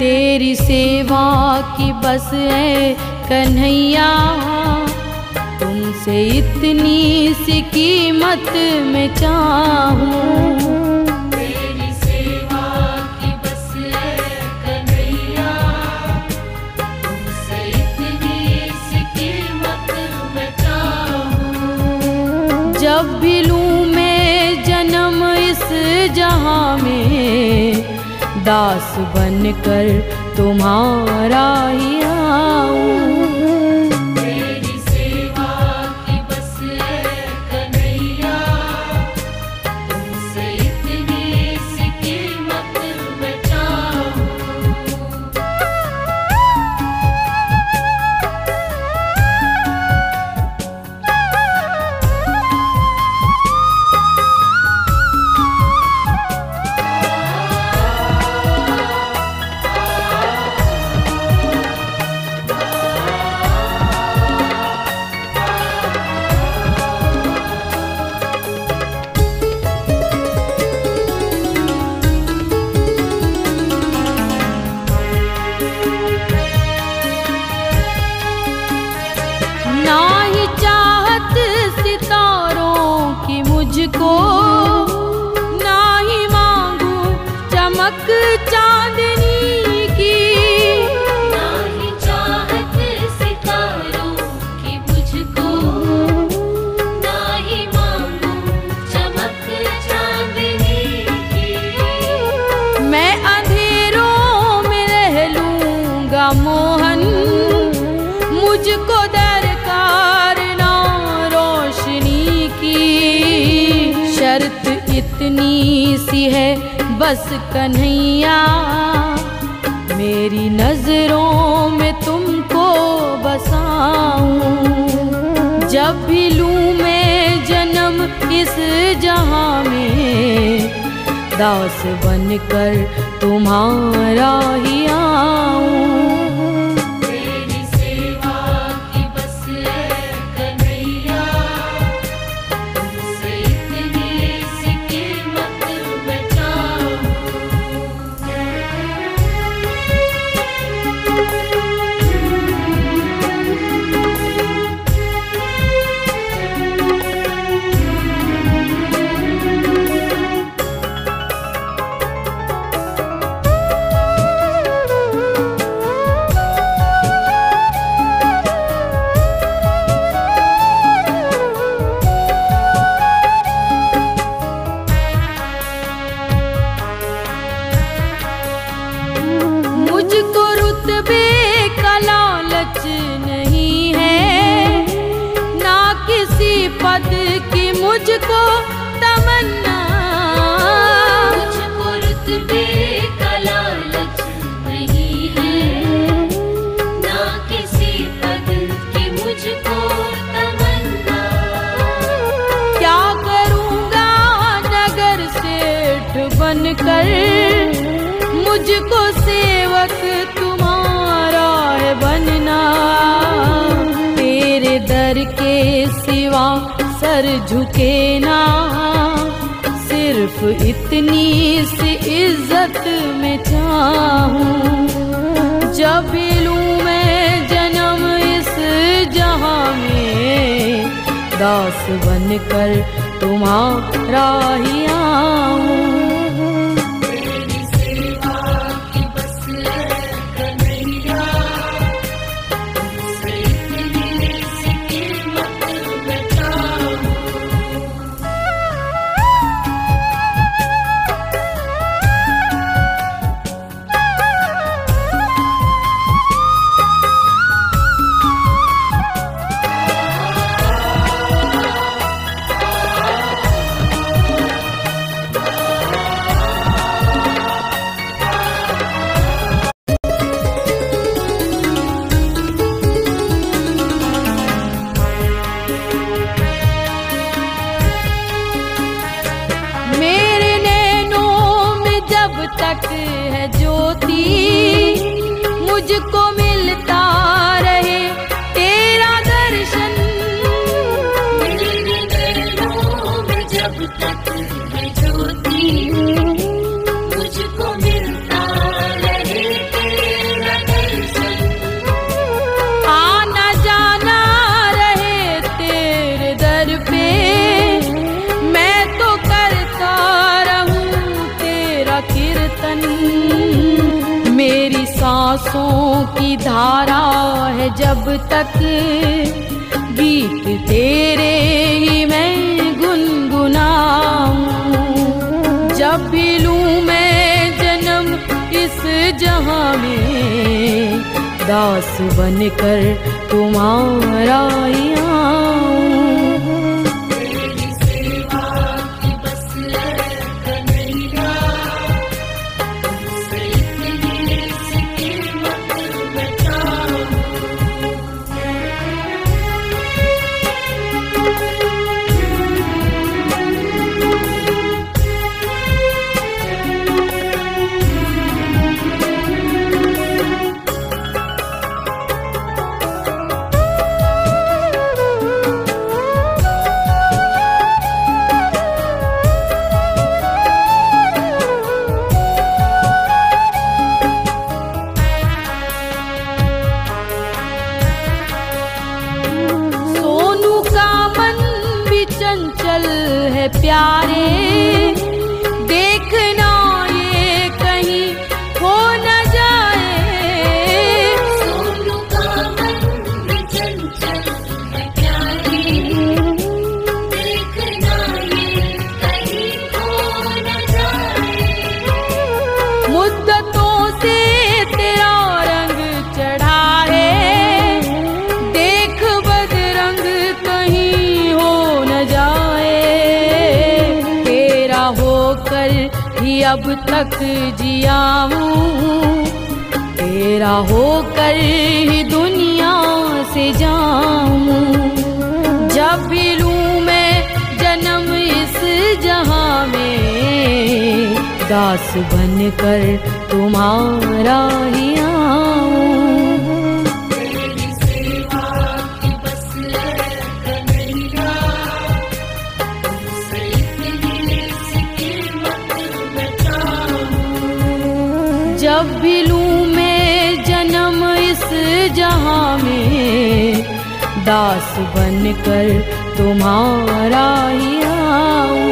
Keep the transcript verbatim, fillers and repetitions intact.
तेरी सेवा की बस है कन्हैया, तुमसे इतनी सी कीमत में चाहूं। तेरी सेवा की बस है कन्हैया, तुमसे इतनी सी कीमत में चाहूं। जब भी लूं मैं जन्म इस जहां में, दास बनकर तुम्हारा ही आऊं। तेरी सेवा की बस है कन्हैया, तुमसे इतनी सी कीमत में चाहूं। ना ही चाहत सितारों की मुझको, ना ही मांगू चमक चांदनी की। ना ही चाहत सितारों की मुझको, ना ही मांगू चमक चांदनी की। मैं अंधेरों में रह लूंगा मोहन, मुझको दरकार ना रोशनी की। शर्त इतनी सी है बस कन्हैया, मेरी नजरों में तुमको बसाऊं। जब भी लूं मैं जन्म इस जहां में, दास बनकर तुम्हारा ही आऊं। तेरी सेवा की बस है कन्हैया, तुमसे इतनी सी कीमत में चाहूं। मुझको रुतबे का लालच नहीं है, ना किसी पद की मुझको तमन्ना। मुझको रुतबे का लालच नहीं है, ना किसी पद की मुझको तमन्ना। क्या करूँगा नगर सेठ बनकर, मुझको सेवक तुम्हारा है बनना। तेरे दर के सिवा सर झुके ना, सिर्फ इतनी सी इज्जत में चाहूं। जब भी लूं मैं जन्म इस जहां में, दास बनकर तुम्हारा ही आऊं। तेरी सेवा की बस है कन्हैया, तुमसे इतनी सी कीमत में चाहूं। तक है ज्योति, मुझको मिलता रहे तेरा दर्शन। मेरे नैनों में जब तक है ज्योति, मुझको मिलता रहे तेरा सांसों की धारा है जब तक, गीत तेरे ही मैं गुनगुनाऊं। जब भी लूं मैं जन्म इस जहां में, दास बनकर तुम्हारा ही आऊं। चंचल है प्यारे, देखना ये कहीं हो न जाए। सोनू का मन भी चंचल है प्यारे, देखना ये कहीं हो न जाए। मुद्दतों से तेरा रंग चढ़ा है, देख बदरंग कहीं हो न जाए। तेरा होकर ही अब तक जिया हूँ, तेरा होकर ही दुनिया से जाऊं। जब भी लूं मैं जन्म इस जहां में, दास बनकर तुम्हारा ही आऊं। जब भी लूं मैं जन्म इस जहां में, दास बनकर तुम्हारा ही आऊं।